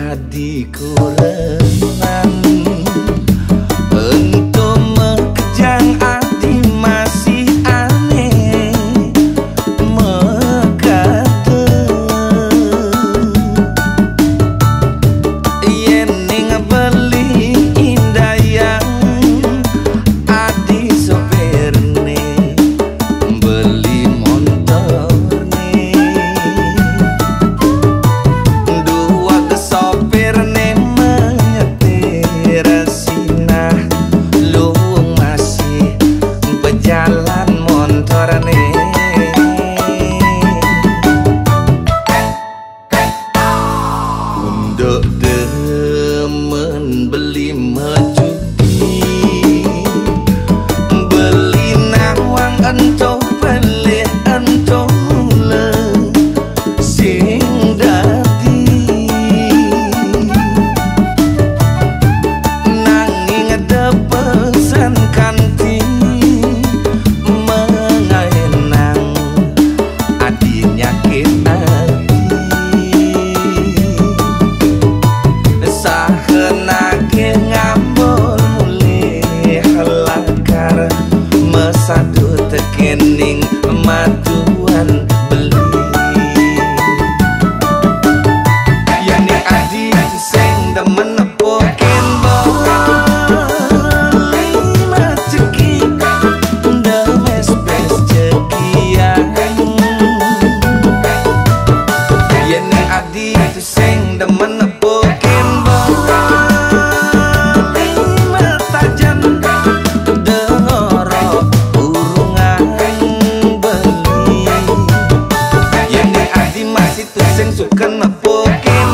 adikku renang untuk mekejang adi masih aneh mekate yen ning beli indah yang adi sopirne beli motorne dua ke sopirne menyetir sinah luung masih berjalan motorne untuk demen beli mejuki beli nawang ento beli ento mula sing dadi nanging ada pesan kanti mengenang adi nyakit sahenake ngambul mulih lakar mesadu tekening maduan beli yani adi sing demen poken beli maceki ndemes pes cekian yani adi sing demen poken suka nepokin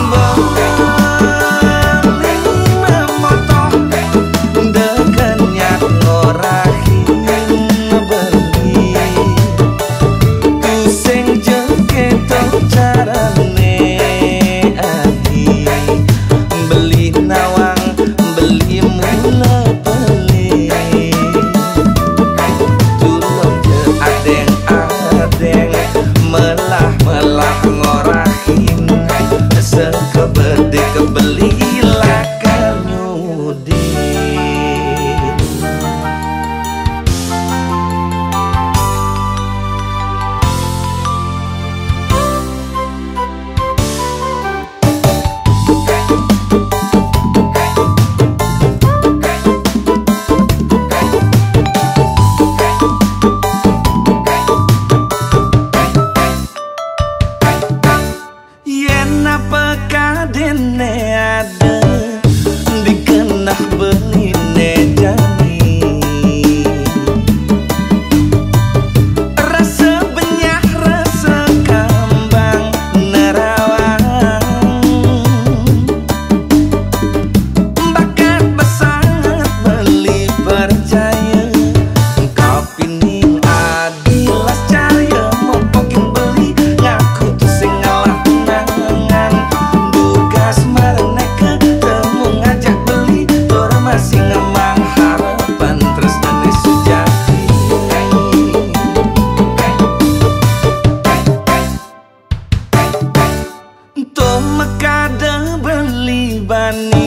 beli memotoh dekenyak ngorahin beli tu sing jeketo carane adi beli nawang beli mula beli tulung je adeng-adeng melah-melah ngorahin sekebede kebeli lakar nyudi dene ada dikenah beline jani rasa benyah rasa kambang nerawang bakat besangat beli percaya kopi ning adilas carya mopokin beli ngaku tuh sing ngalah tenangan marane ketemu ngajak beli orang masih ngemang harapan terus dan sejati tuh mekada beli bani